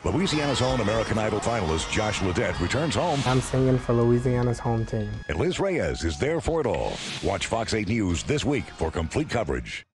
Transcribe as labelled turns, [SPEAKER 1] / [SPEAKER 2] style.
[SPEAKER 1] Louisiana's own American Idol finalist Josh Ledette returns home,
[SPEAKER 2] I'm singing for Louisiana's home team.
[SPEAKER 1] and Liz Reyes is there for it all. Watch Fox 8 News this week for complete coverage.